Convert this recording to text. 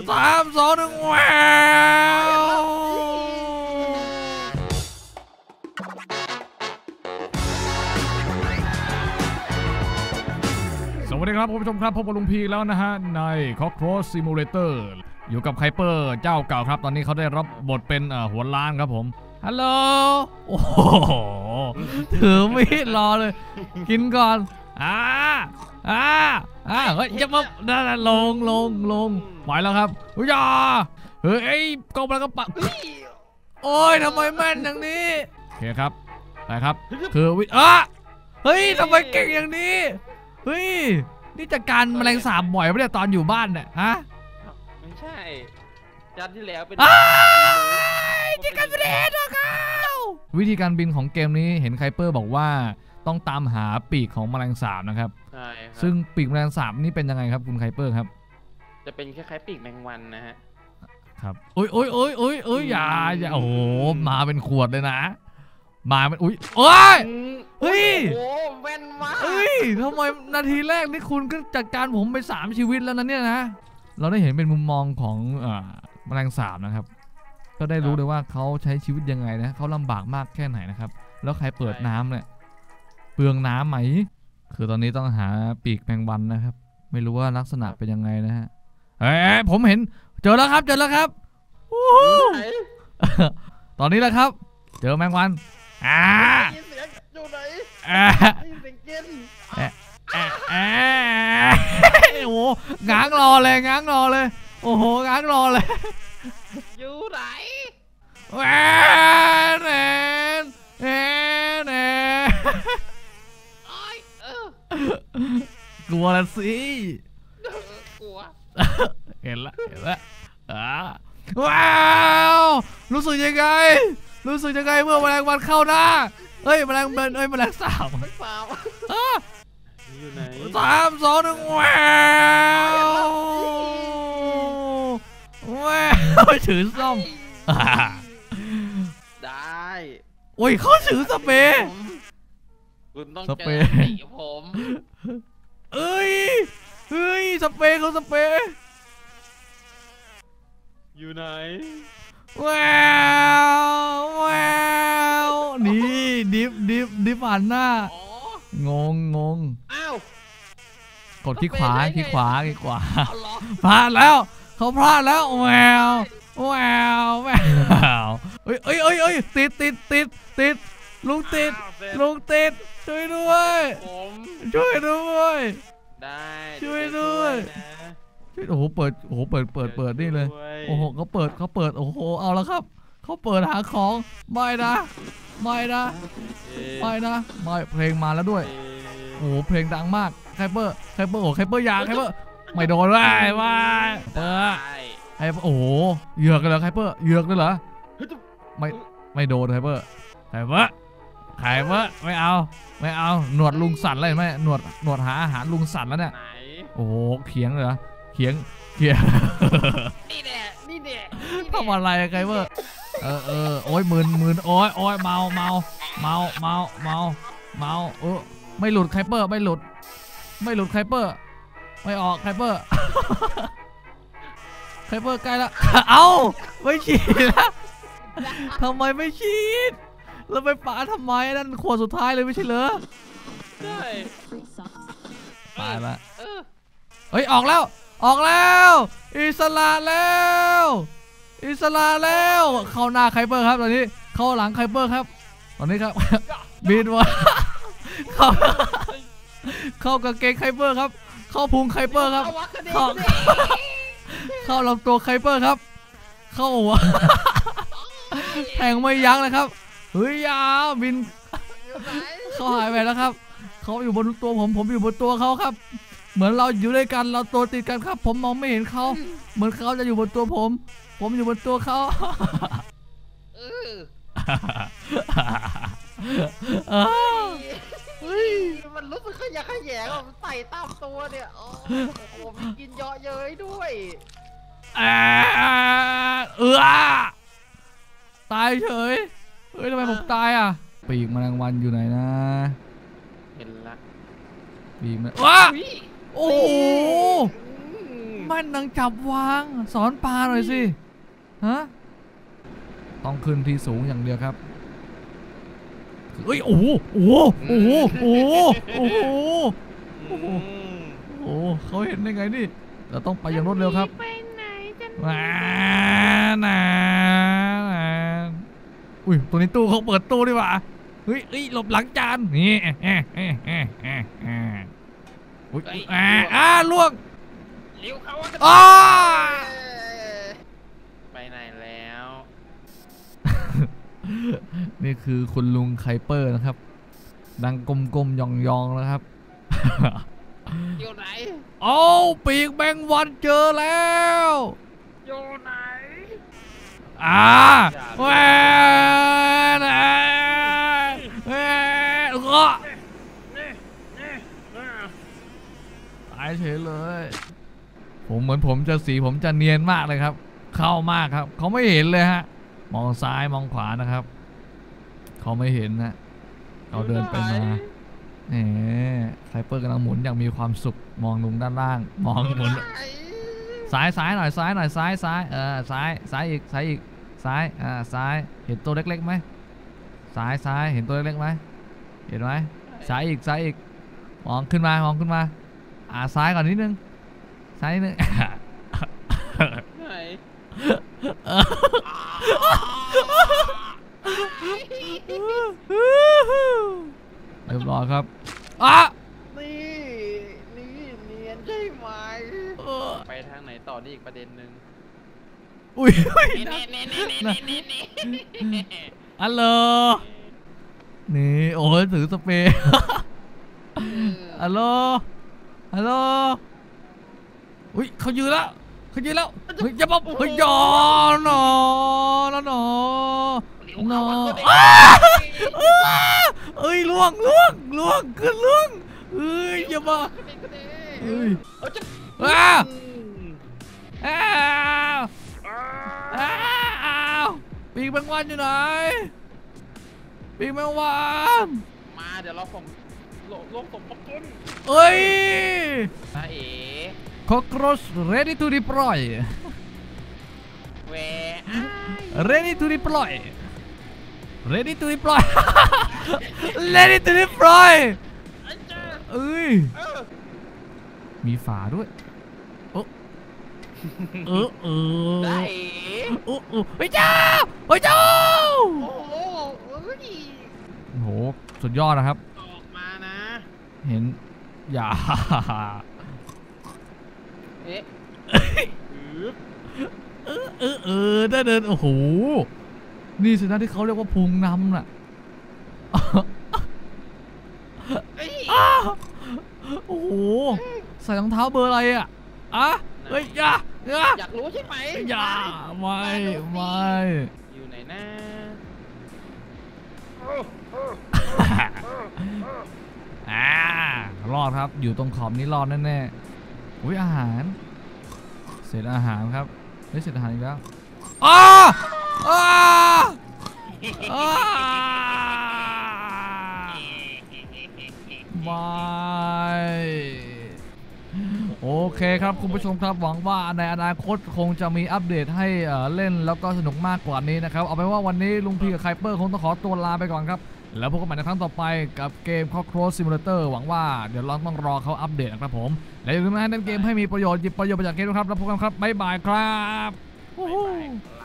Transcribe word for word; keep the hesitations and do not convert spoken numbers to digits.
สามสองหนึ่งแววสวัสดีครับคุณผู้ชมครับพบกับลุงพีแล้วนะฮะใน Cockroach Simulator อยู่กับไคเปอร์เจ้าเก่าครับตอนนี้เขาได้รับบทเป็นหัวล้านครับผมฮัลโหลโอ้โหถือมีดรอเลยกินก่อนอ่าอ่าอ่าเฮ้ยจะมาลงลงลงไหวแล้วครับอุ้ยอย่าเฮ้ยไอ้กองมันก็ปักโอ้ยทำไมแม่นอย่างนี้โอเคครับไปครับคือวิอ่ะเฮ้ยทำไมเก่งอย่างนี้เฮ้ยนี่จัดการแมลงสาบบ่อยไม่ได้ตอนอยู่บ้านเนี่ยฮะไม่ใช่จันที่แล้วเป็นจัดการเรดนะครับวิธีการบินของเกมนี้เห็นไคเปอร์บอกว่าต้องตามหาปีกของแมลงสาบนะครับใช่ครับซึ่งปีกแมลงสาบนี่เป็นยังไงครับคุณไคเปอร์ครับจะเป็นคล้ายๆปีกแมงวันนะฮะครับโอ้ยโอ้ยโอ้ยโอ้ยโอ้ยอย่าอย่าโอ้โหมาเป็นขวดเลยนะมาเป็นอุ้ยโอ้ยเฮ้ยโอ้แว่นมากเฮ้ยทำไมนาทีแรกนี่คุณก็จัดการผมไปสามชีวิตแล้วนะเนี่ยนะเราได้เห็นเป็นมุมมองของแมลงสาบนะครับก็ได้รู้เลยว่าเขาใช้ชีวิตยังไงนะเขาลำบากมากแค่ไหนนะครับแล้วใครเปิดน้ำเนี่ยเปลืองน้ำไหมคือตอนนี้ต้องหาปีกแมงวันนะครับไม่รู้ว่าลักษณะเป็นยังไงนะฮะเฮ้ยผมเห็นเจอแล้วครับเจอแล้วครับตอนนี้แหละครับเจอแมงวันอ่าอยู่ไหนอ่าเสียงกินอ่าโอ้โหง้างรอเลยง้างรอเลยโอ้โหง้างรอเลยอยู่ไหนแหวนแหวนแหวนแหวนกลัวละสิกลัวเห็นละเห็นละอ่าว้าวรู้สึกยังไงรู้สึกยังไงเมื่อแมลงวันเข้าหน้าเฮ้ยแมลงเบิร์นเฮ้ยแมลงสาบสาบอยู่ไหนสามสองหนึ่งแววแววถือส้มได้โอ้ยเขาถือสเปรย์คุณต้องสเปรย์ผมเอ้ยเฮ้ยสเปรย์เขาสเปรย์อยู่ไหนแววแววนี่ดิฟดิฟดิฟผ่านหน้างงงงอ้าวกดที่ขวาที่ขวาที่ขวาพลาดแล้วเขาพลาดแล้วแววแววแววเอ้ยเอ้ยเอ้ยเอ้ยติดติดติดติดลุงติดลุงติดช่วยด้วยช่วยด้วยได้ช่วยด้วยโอ้โหเปิดโอ้โหเปิดเปิดเปิดนี่เลยโอ้โหเขาเปิดเขาเปิดโอ้โหเอาแล้วครับเขาเปิดหาของไม่นะไม่นะไม่นะไม่เพลงมาแล้วด้วยโอ้โหเพลงดังมากไคเปอร์ไคเปอร์โอ้ไคเปอร์ยาไคเปอร์ไม่โดนว่ายว่ายเปิดไคเปอร์โอ้โหเหยือกเลยเหรอไคเปอร์เหยือกเลยเหรอไม่ไม่โดนไคเปอร์ไคเปอร์ไคเปอร์ไม่เอาไม่เอาหนวดลุงสั่นเลยไหมหนวดหนวดหาอาหารลุงสั่นแล้วเนี่ยโอ้โหเขียงเหรอเขียงเขียงนี่แน่นี่แน่ทำอะไรไคเปอร์เออเออโอ้ยมึนมึนโอ้ยโอ้ยเมาเมาเมาเมาเมาเมาเออไม่หลุดไคเปอร์ไม่หลุดไม่หลุดไคเปอร์ไม่ออกไคเปอร์ไคเปอร์ใกล้ละเอ้าไม่ฉีดละทำไมไม่ฉีดแล้วไปป่าทำไมนั่นขวดสุดท้ายเลยไม่ใช่เหรอใช่ตายละเฮ้ยออกแล้วออกแล้วอิสระแล้วอิสระแล้วเข้าหน้าไคเปอร์ครับตอนนี้เข้าหลังไคเปอร์ครับตอนนี้ครับบินวะเข้าเข้ากางเกงไคเปอร์ครับเข้าพุงไคเปอร์ครับเข้าเข้าลำตัวไคเปอร์ครับเข้าหัวแทงไม่ยั้งเลยครับเฮ้ยยาวบินเขาหายไปแล้วครับเขาอยู่บนตัวผมผมอยู่บนตัวเขาครับเหมือนเราอยู่ด้วยกันเราตัวติดกันครับผมมองไม่เห็นเขาเหมือนเขาจะอยู่บนตัวผมผมอยู่บนตัวเขามันรู้สึกขยะขยงอ่ะมันใส่ตามตัวเนี่ยโอ้โหกินเยอะเย้ยด้วยเออตายเฉยเฮ้ยทำไมผมตายอ่ะปีกแมลงวันอยู่ไหนนะเห็นละปีกมันว้าโอ้โหแม่นนังจับวางสอนปลาหน่อยสิฮะต้องขึ้นที่สูงอย่างเดียวครับเอ้ยโอ้โหโอ้โหโอ้โหโอ้โหโอ้โหโอ้โหโอ้โหเขาเห็นได้ไงนี่เราต้องไปอย่างรวดเร็วครับไปไหนกันมานาอุ้ยตัวนี้ตู้เขาเปิดตู้ดีกว่าเฮ้ยเฮ้ยหลบหลังจานนี่อุ้ยอ่าอ่าล่วงเลี้ยวเขาอ้าไปไหนแล้วนี่คือคุณลุงไคเปอร์นะครับดังกลมๆยองๆนะครับอยู่ไหนโอ้ปีกแมงวันเจอแล้วอยู่ไหนอ่าแหวนแหวนก็ตายเฉยเลยผมเหมือนผมจะสีผมจะเนียนมากเลยครับเข้ามากครับเขาไม่เห็นเลยฮะมองซ้ายมองขวานะครับเขาไม่เห็นนะเขาเดินไปมาแหมไคเปอร์กำลังหมุนอย่างมีความสุขมองลงด้านล่างมองหมุนซ้ายซ้ายหน่อยซ้ายหน่อยซ้ายซ้ายเออซ้ายซ้ายอีกซ้ายอีกซ้ายอ่าซ้ายเห็นตัวเล็กๆไหมซ้ายซ้ายเห็นตัวเล็กๆไหมเห็นไหมซ้ายอีกซ้ายอีกมองขึ้นมามองขึ้นมาอ่าซ้ายก่อนนิดนึงซ้ายนิดนึงไหนเรียบร้อยครับอ่ะนี่นี่เนียนใช่ไหมไปทางไหนต่อนี่อีกประเด็นหนึ่งอุ้ยฮัลโหลนี่โอ้ยถือสเปรย์ฮัลโหลฮัลโหลอุ้ยเขายืนแล้วเขายืนแล้วเฮ้ยอย่าบอกเฮ้ยยอนหนอแล้วหนอหนอเอ้ยล่วงล่วงล่วงขึ้นล่วงเอ้ยอย่าบอกเอ้ยอ้าวอ้าวอ้าวปีกแมงวันอยู่ไหนปีกแมงวันมาเดี๋ยวเราส่งโลกส่งป๊อปปุ้นเอ้ยมาเอ๋ cockroach ready to deploy เว ready to deploy ready to deploy ready to deploy เอ้ยมีฝาด้วยเออเออเออได้โอ้โหเฮ้ยเจ้าเฮ้ยเจ้าโอ้โหโอ้โหสุดยอดนะครับออกมานะเห็นอย่าเอ๊ะเออเออเออได้เดินโอ้โหนี่สินะที่เขาเรียกว่าพุงนำน่ะโอ้โหใส่รองเท้าเบอร์อะไรอ่ะอ่ะเฮ้ยอย่าอย่าอยากรู้ใช่ไหมอย่าไม่ไม่อยู่ไหนนะอ่ารอดครับอยู่ตรงขอบนี้รอดแน่ๆอุ้ยอาหารเศษอาหารครับได้เศษอาหารอีกแล้วอ้าอ้าอ้าบายโอเคครับคุณผู้ชมครับหวังว่าในอนาคตคงจะมีอัปเดตให้เล่นแล้วก็สนุกมากกว่านี้นะครับเอาเป็นว่าวันนี้ลุงพีกับไคเปอร์คงต้องขอตัวลาไปก่อนครับแล้วพบกันใหม่ในครั้งต่อไปกับเกม Cockroach Simulator หวังว่าเดี๋ยวเราต้องรอเขาอัปเดตนะครับผมและอย่าลืมนะเล่นเกมให้มีประโยชน์หยิบประโยชน์มาจากเกมด้วยครับแล้วพบกันครับบ๊ายบายครับ